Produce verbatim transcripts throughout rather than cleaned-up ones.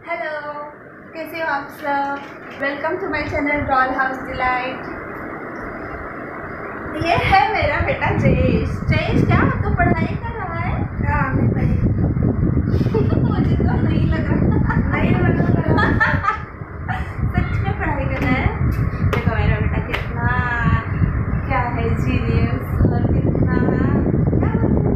Hello, कैसे हो आप सब। Welcome to my channel doll house delight. ये है मेरा बेटा जयेश। जयेश क्या तो पढ़ाई कर रहा है? हाँ, मैं पढ़ाई मुझे तो नहीं लग रहा नहीं लग रहा सच में पढ़ाई कर रहा है। देखो मेरा बेटा कितना क्या है, जीनियस और कितना क्या बोलते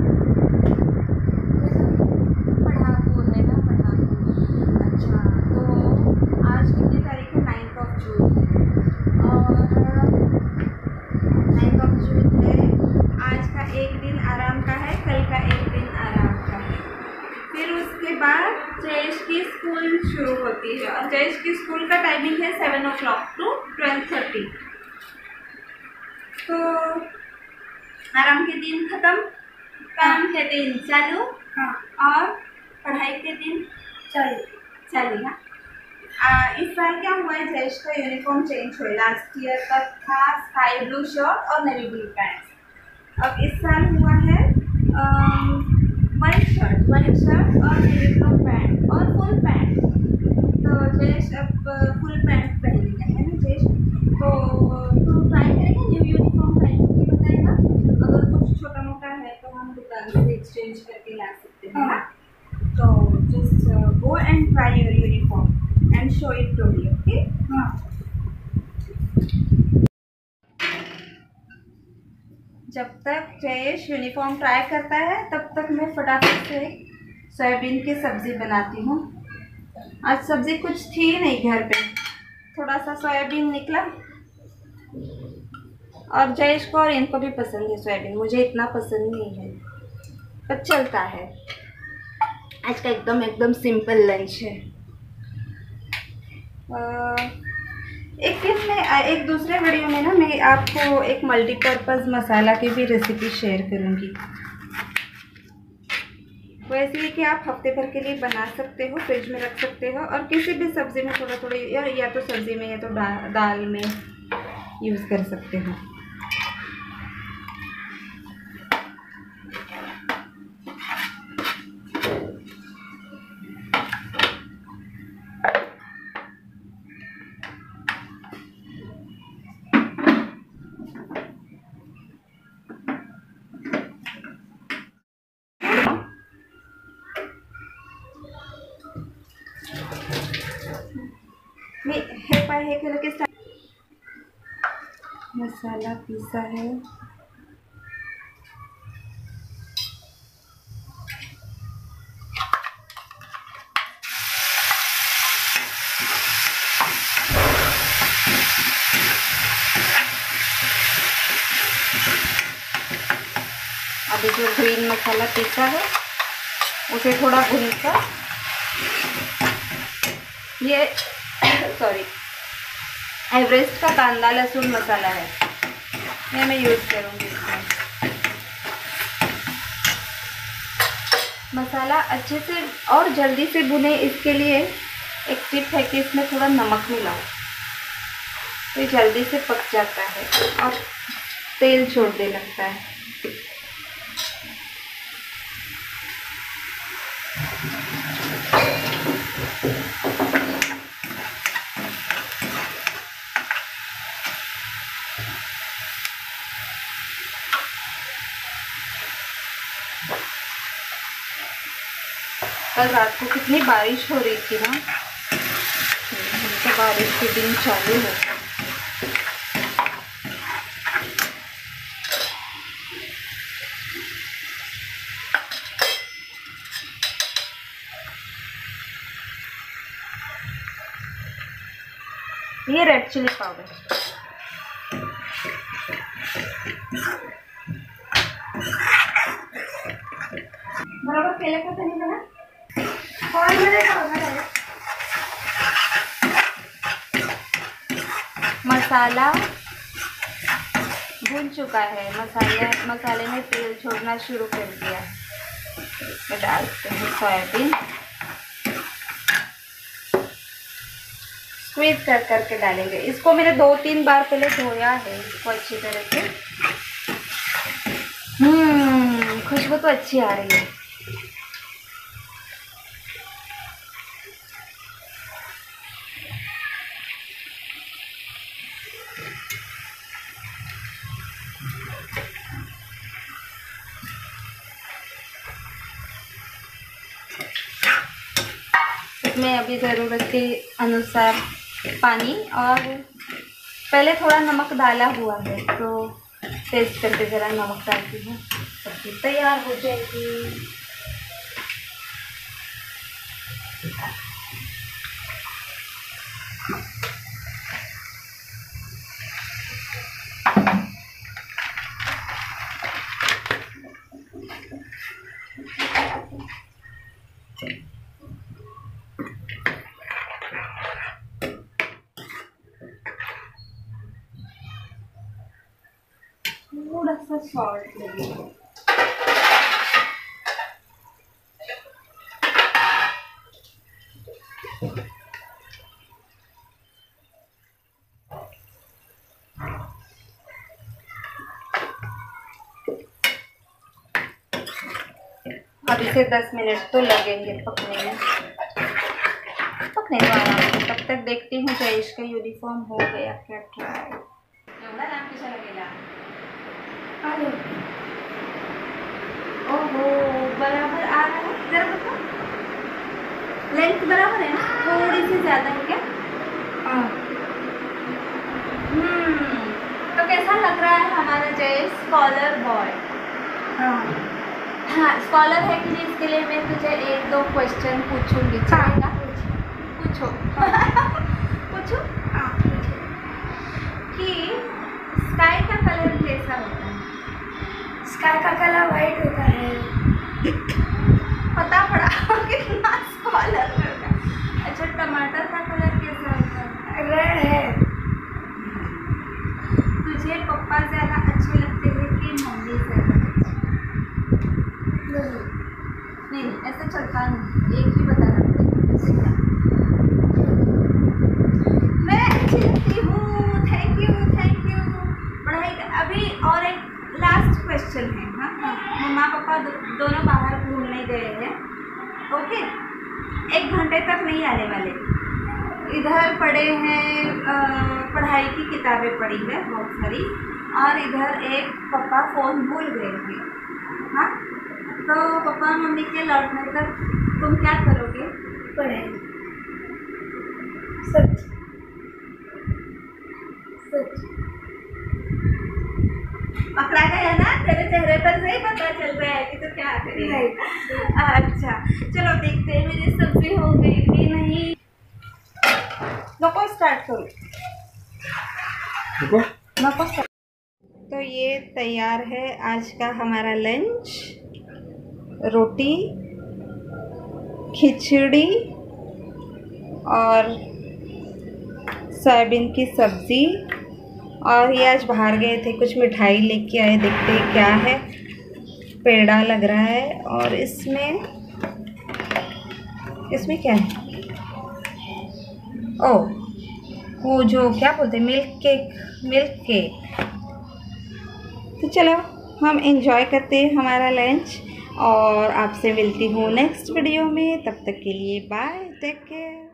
हैं पढ़ाकू है ना, पढ़ाकू। अच्छा, तो आज कितनी तारीख है? नाइन्थ ऑफ जून और नाइन्थ ऑफ जून है। आज का एक दिन आराम का है, कल का एक दिन आराम का है। फिर उसके बाद जयेश की स्कूल शुरू होती है और जयेश की स्कूल का टाइमिंग है seven o'clock to twelve thirty. तो आराम के दिन खत्म, काम के दिन चालू। हाँ, और पढ़ाई के दिन चालू चालू ना। आ, इस साल क्या हुआ है, जयेश का यूनिफॉर्म चेंज हुआ। लास्ट ईयर तक था स्काई ब्लू शर्ट और नेवी ब्लू पैंट। अब इस साल हुआ है वाइट शर्ट वाइट शर्ट और नेवी ब्लू पैंट और फुल पैंट। तो जयेश अब फुल पैंट पहनेगा, है ना जयेश? तो तो ट्राई करेंगे न्यू यूनिफॉर्म पहन के, बताएगा। अगर कुछ छोटा मोटा है तो हम दुकान से एक्सचेंज करके ला सकते हैं ना। तो just go and try your uniform and show it to me, okay? हाँ। जब तक जयेश यूनिफॉर्म ट्राई करता है तब तक मैं फटाफट से सोयाबीन की सब्ज़ी बनाती हूँ। आज सब्ज़ी कुछ थी नहीं घर पे, थोड़ा सा सोयाबीन निकला और जयेश को और इनको भी पसंद है सोयाबीन, मुझे इतना पसंद नहीं है पर चलता है। आज का एकदम एकदम सिंपल लंच है। आ, एक दिन में एक दूसरे वीडियो में ना मैं आपको एक मल्टीपर्पज़ मसाला की भी रेसिपी शेयर करूँगी। वो ऐसी है कि आप हफ्ते भर के लिए बना सकते हो, फ्रिज में रख सकते हो और किसी भी सब्ज़ी में थोड़ा थोड़ा या, या तो सब्ज़ी में या तो दा, दाल में यूज़ कर सकते हो। मी हे पाय हे केलं की मसाला पीसा है। अभी जो ग्रीन मसाला पीसा है उसे थोड़ा भूनकर ये सॉरी एवरेस्ट का कांदा लहसुन मसाला है, ये मैं यूज़ करूँगी इसमें। मसाला अच्छे से और जल्दी से भुने इसके लिए एक टिप है कि इसमें थोड़ा नमक मिलाओ, तो ये जल्दी से पक जाता है और तेल छोड़ने लगता है। कल रात को कितनी बारिश हो रही थी ना, तो बारिश के दिन चालू है। ये रेड चिली पाउडर बराबर केले का नहीं बना और मसाला भून चुका है। मसाले मसाले ने तेल छोड़ना शुरू कर दिया। मैं डालते हैं सोयाबीन, स्क्वीज कर करके डालेंगे इसको। मैंने दो तीन बार पहले धोया है इसको अच्छी तरह से। हम्म खुशबू तो अच्छी आ रही है। इसमें अभी ज़रूरत के अनुसार पानी और पहले थोड़ा नमक डाला हुआ है, तो टेस्ट करके ज़रा नमक डालती हूँ। सब्जी तैयार हो जाएगी। थोड़ा सा सॉल्ट लगेगा। अब इसे दस मिनट तो लगेंगे पकने में, पकने दो आराम से। तब तक देखती हूँ जयेश का यूनिफॉर्म हो गया क्या ट्राई। एवढा लांब कशाला गेला? अरे ओहो, बराबर आ रहा है। जरा बताओ, लेंथ बराबर है ना? थोड़ी सी ज़्यादा है क्या? हम्म तो कैसा लग रहा है हमारा जयेश स्कॉलर बॉय? हाँ हाँ, स्कॉलर है कि नहीं, इसके लिए मैं तुझे एक दो क्वेश्चन पूछूंगी, चलेगा? पूछो। पूछो हाँ, कि स्काई का कलर कैसा होता है? स्काई का कलर वाइट होता है। पता पड़ा कितना स्कॉलर होता है। अच्छा, टमाटर का कलर कैसा होता है? रेड है। तुझे पप्पा ज़्यादा अच्छे लगते हैं कि मम्मी ज़्यादा? नहीं, ऐसा चलता नहीं, एक ही बताना पड़ेगा। मैं अच्छी लगती हूँ, थैंक यू थैंक यू। पढ़ाई अभी और एक लास्ट क्वेश्चन है। हाँ, मम्मा पापा दो, दोनों बाहर घूमने गए हैं, ओके? एक घंटे तक नहीं आने वाले। इधर पढ़े हैं, पढ़ाई की किताबें पढ़ी है बहुत सारी, और इधर एक पापा फ़ोन भूल गए थे। हाँ, तो पापा मम्मी के लौटने तक तुम क्या करोगे? पढ़े। सच सच पकड़ा गया ना? तेरे चेहरे पर से ही पता चल रहा है कि तो क्या करेगा। अच्छा चलो देखते हैं मेरी सब्जी हो गई कि नहीं। नको स्टार्ट करो, नको नको स्टार्ट। तो ये तैयार है आज का हमारा लंच। रोटी, खिचड़ी और सोयाबीन की सब्ज़ी, और ये आज बाहर गए थे, कुछ मिठाई लेके आए, देखते हैं क्या है। पेड़ा लग रहा है, और इसमें इसमें क्या है? ओ, वो जो क्या बोलते हैं, मिल्क केक, मिल्क केक। तो चलो हम एंजॉय करते हैं हमारा लंच, और आपसे मिलती हूँ नेक्स्ट वीडियो में। तब तक के लिए बाय, टेक केयर।